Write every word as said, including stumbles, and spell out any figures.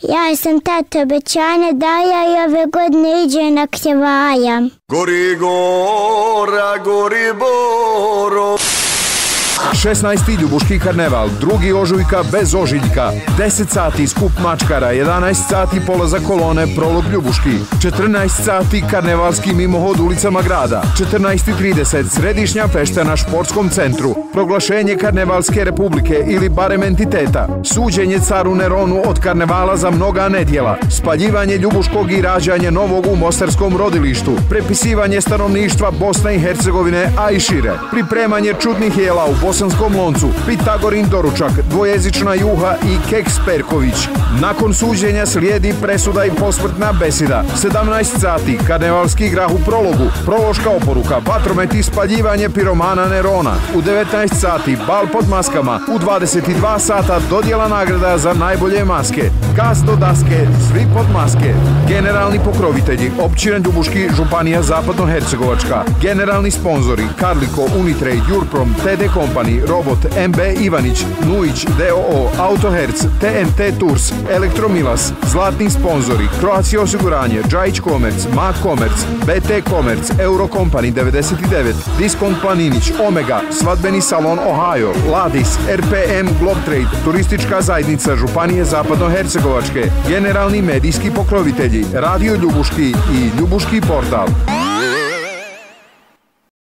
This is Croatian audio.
Ja sam tati obećanje daja i ove godine iđe na Kjevaja. Gori gora, gori boro. šesnaesti Ljubuški karneval, drugi ožujka bez ožiljka, deset sati skup mačkara, jedanaest sati polazak kolone, prolog Ljubuški, četrnaest sati karnevalski mimohod ulicama grada, četrnaest i trideset središnja fešta na športskom centru, proglašenje karnevalske republike ili barem entiteta, suđenje caru Neronu od karnevala za mnoga nedjela, spaljivanje Ljubuškog i rađanje novog u mostarskom rodilištu, prepisivanje stanovništva Bosne i Hercegovine, a i šire, pripremanje čudnih jela u Bosanskom Loncu, Pitagorin doručak, dvojezična juha i keks Perković. Nakon suđenja slijedi presuda i posmrtna besida. sedamnaest sati, karnevalski grah u prologu, prološka oporuka, vatromet i spaljivanje piromana Nerona. U devetnaest sati, bal pod maskama. U dvadeset dva sata, dodjela nagrada za najbolje maske. Gas do daske, svi pod maske. Generalni pokrovitelji, općina Ljubuški, županija Zapadno-Hercegovačka. Generalni sponzori, Karliko, Unitrade, Jurprom, T D Company, Robot, M B Ivanić, Nuić, D O O, Autoherc, T N T Tours, Elektromilas, zlatni sponzori, Croatia osiguranje, Džajić Komerc, Ma Komerc, B T Komerc, Euro Company devedeset devet, Diskont Planinić, Omega, svadbeni salon Ohio, Ladis, R P M Globtrade, turistička zajednica Županije Zapadno-Hercegovačke, generalni medijski pokrovitelji, Radio Ljubuški i Ljubuški portal.